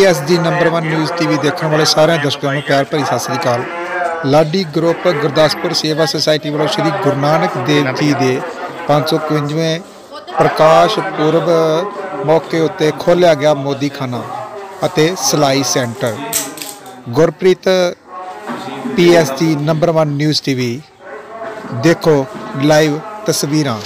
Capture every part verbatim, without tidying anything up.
S D number one news TV देखने वाले सारे दर्शकों को प्यार भरी सत श्री अकाल। लाडी ग्रुप गुरदासपुर सेवा सोसायटी वालों श्री गुरु नानक देव जी के पाँच सौ इक्यानवें प्रकाश पुरब मौके उत्ते खोलिया गया मोदी खाना अते सिलाई centre. Gurpreet P S D number one news TV देखो लाइव तस्वीरां।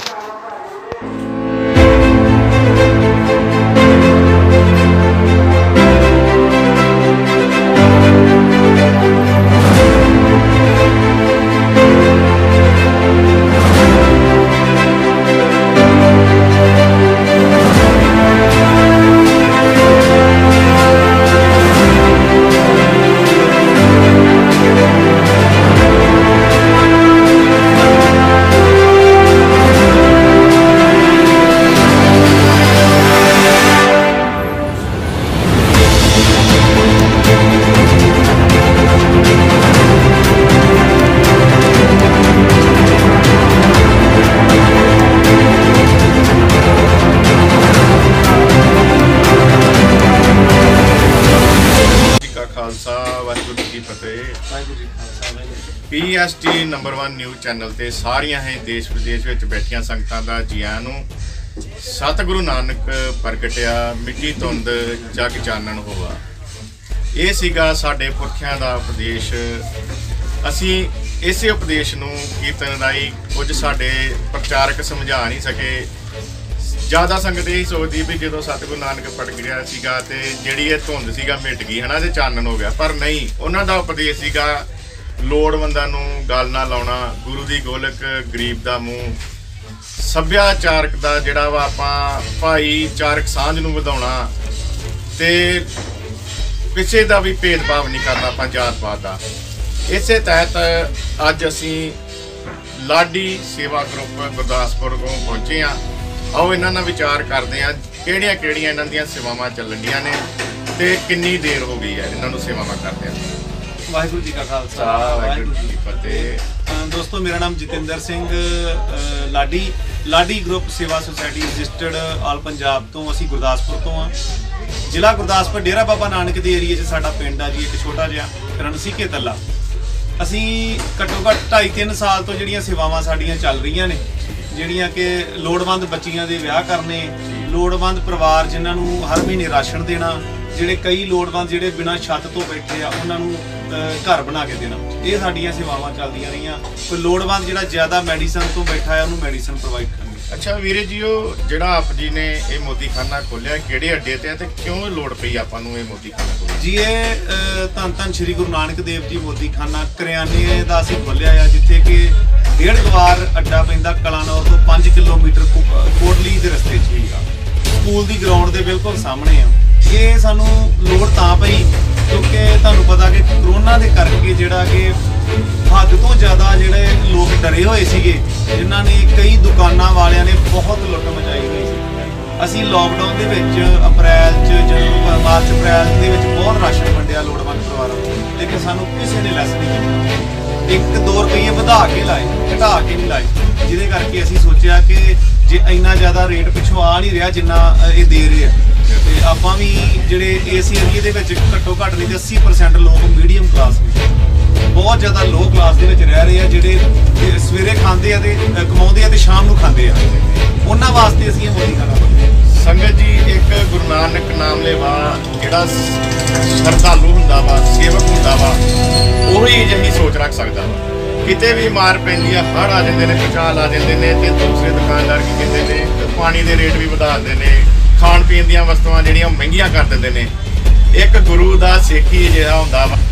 P S T number one news channel ते सारियां है देश विदेश में बैठिया संगतां दा जी आयां नूं। सतगुरु नानक प्रगटिया मिट्टी धुंद जग चानण होवा, ये सीगा साडे पुरखियां दा उपदेश। असी इसे उपदेश नूं कीर्तन राही कुछ साडे प्रचारक समझा नहीं सके। ज़्यादा संगत यही सोचती भी जो सतगुरु नानक प्रगटिया सीगा ते जिहड़ी ये धुंद सीगा मिट गई है ना, ते चानण हो गया। पर नहीं, उन्हां दा उपदेश सीगा लोड़वंदां नूं गल ना लाउणा, गुरु दी गोलक गरीब दा मूँह, सभ्याचारक दा जिहड़ा वा आपां भाईचारक सांझ नूं वधाउणा ते किसी दा भी भेदभाव नहीं करना आपां जात पात दा। इसे तहत अज असीं लाडी सेवा ग्रुप गुरदासपुर को पहुंचे हाँ। आओ इन्हां नाल विचार करदे हां किहड़ियां किहड़ियां इन्हां दीयां सेवावां चलणियां ने ते किन्नी देर हो गई है इन्हां नूं सेवावां करदे हां। वाहिगुरू जी का खालसा वाहिगुरू जी की फतेह। दोस्तों, मेरा नाम Jitendra Singh Ladi Ladi group Seva society registered all Punjab तो असी गुरदासपुर तो हाँ। जिला गुरदासपुर डेरा बाबा नानक के एरिए च साडा पिंड है जी, एक छोटा जिहा रणसीके तला। असी घट्टो घट्ट ढाई तीन साल तो जिहड़ियां सेवावां साडीयां चल रही ने, जिहड़ियां कि लोड़वंद बच्चियां दे विआह करने, लोड़वंद परिवार जिन्हां नूं हर महीने राशन देना, ਜਿਹੜੇ कई लोड़वंद ਜਿਹੜੇ बिना छत तो बैठे आ ਉਹਨਾਂ ਨੂੰ घर बना के देना, ये साडियां सेवावां चलदियां रਹੀਆਂ। कोई लोड़वंद ਜਿਹੜਾ ਜ਼ਿਆਦਾ ਮੈਡੀਸਨ ਤੋਂ ਬੈਠਾ ਆ ਉਹਨੂੰ ਮੈਡੀਸਨ ਪ੍ਰੋਵਾਈਡ ਕਰਨੀ। अच्छा वीरे जी, ਉਹ ਜਿਹੜਾ ਆਪ ਜੀ ਨੇ ਇਹ ਮੋਦੀਖਾਨਾ ਖੋਲਿਆ ਕਿਹੜੇ ਅੱਡੇ ਤੇ ਤੇ ਕਿਉਂ ਲੋੜ ਪਈ ਆਪਾਂ ਨੂੰ ਇਹ ਮੋਦੀਖਾਨਾ ਖੋਲ੍ਹਣ ਜੀ? ਇਹ ਧੰਨ ਧੰਨ ਸ਼੍ਰੀ ਗੁਰੂ ਨਾਨਕ ਦੇਵ ਜੀ ਮੋਦੀਖਾਨਾ ਕਰਿਆਨੇ ਦਾ ਅਸੀਂ ਖੋਲਿਆ ਆ, ਜਿੱਥੇ ਕਿ ਡੇਢ ਗਵਾਰ ਅੱਡਾ ਪੈਂਦਾ ਕਲਾਨੌਰ ਤੋਂ ਪੰਜ ਕਿਲੋਮੀਟਰ ਕੋਟਲੀ ਦੇ ਰਸਤੇ 'ਚ ਹੀ ਆ, ਸਕੂਲ ਦੀ ਗਰਾਊਂਡ ਦੇ ਬਿਲਕੁਲ ਸਾਹਮਣੇ ਆ। ਇਹ ਸਾਨੂੰ ਲੋੜ ਤਾਂ ਪਈ ਕਿਉਂਕਿ ਤੁਹਾਨੂੰ ਪਤਾ ਕਿ ਕਰੋਨਾ ਦੇ ਕਰਕੇ ਜਿਹੜਾ ਕਿ ਹੱਦ ਤੋਂ ਜ਼ਿਆਦਾ ਜਿਹੜੇ ਲੋਕ ਡਰੇ ਹੋਏ ਸੀਗੇ, ਜਿਨ੍ਹਾਂ ਨੇ ਕਈ ਦੁਕਾਨਾਂ ਵਾਲਿਆਂ ਨੇ ਬਹੁਤ ਲੁੱਟ ਮਚਾਈ ਹੋਈ ਸੀ। ਅਸੀਂ ਲੋਕਡਾਊਨ ਦੇ ਵਿੱਚ ਅਪ੍ਰੈਲ 'ਚ ਜਦੋਂ ਮਾਰਚ ਅਪ੍ਰੈਲ ਦੇ ਵਿੱਚ ਬਹੁਤ ਰਾਸ਼ਨ ਵੰਡਿਆ ਲੋੜਵੰਦ ਪਰਿਵਾਰਾਂ ਨੂੰ, ਲੇਕਿਨ ਸਾਨੂੰ ਕਿਸੇ ਨੇ ਲੈਸ ਨਹੀਂ ਕੀਤੀ। ਇੱਕ ਦੋ ਰੁਪਈਏ ਵਧਾ ਕੇ ਲਾਏ, ਘਟਾ ਕੇ ਨਹੀਂ ਲਾਏ, ਜਿਹਦੇ ਕਰਕੇ ਅਸੀਂ ਸੋਚਿਆ ਕਿ ਜੇ ਇੰਨਾ ਜ਼ਿਆਦਾ ਰੇਟ ਪਿੱਛੋਂ ਆ ਨਹੀਂ ਰਿਹਾ ਜਿੰਨਾ ਇਹ ਦੇ ਰਹੇ ਆ, ਤੇ ਆਪਾਂ ਵੀ ਜਿਹੜੇ ਇਸ ਏਰੀਏ ਦੇ ਵਿੱਚ ਘੱਟੋ ਘੱਟ ਨਹੀਂ ਤੇ अस्सी परसेंट ਲੋਕ ਮੀਡੀਅਮ ਕਲਾਸ ਵਿੱਚ, ਬਹੁਤ ਜ਼ਿਆਦਾ ਲੋ ਕਲਾਸ ਦੇ ਵਿੱਚ ਰਹਿ ਰਹੇ ਆ, ਜਿਹੜੇ ਸਵੇਰੇ ਖਾਂਦੇ ਆ ਤੇ ਕਮਾਉਂਦੇ ਆ ਤੇ ਸ਼ਾਮ ਨੂੰ ਖਾਂਦੇ ਆ। ਉਹਨਾਂ ਵਾਸਤੇ ਅਸੀਂ ਇਹ ਮੋਦੀਖਾਨਾ ਖੋਲ੍ਹਿਆ। ਸੰਗਤ ਜੀ, ਇੱਕ ਗੁਰੂ ਨਾਨਕ ਨਾਮ ਲੈਵਾ ਜਿਹੜਾ ਸ਼ਰਧਾਲੂ ਹੁੰਦਾ ਵਾ, ਸੇਵਕ ਹੁੰਦਾ ਵਾ, ਉਹੀ ਅਜਿਹੀ ਸੋਚ ਰੱਖ ਸਕਦਾ ਵਾ। ਕਿਤੇ ਵੀ ਮਾਰ ਪੈਂਦੀ ਆ, ਹੜ੍ਹ ਆ ਜਾਂਦੇ ਨੇ, ਭੁਚਾਲ ਆ ਜਾਂਦੇ ਨੇ, ਤੇ ਦੂਸਰੇ ਦੁਕਾਨਦਾਰ ਕੀ ਕਹਿੰਦੇ ਨੇ, ਪਾਣੀ ਦੇ ਰੇਟ ਵੀ ਵਧਾ ਦਿੰਦੇ ਨੇ, ਖਾਣ ਪੀਣ ਦੀਆਂ ਵਸਤੂਆਂ ਜਿਹੜੀਆਂ ਮਹਿੰਗੀਆਂ ਕਰ ਦਿੰਦੇ ਨੇ। ਇੱਕ ਗੁਰੂ ਦਾ ਸਿੱਖ ਹੀ ਅਜਿਹਾ ਹੁੰਦਾ ਵਾ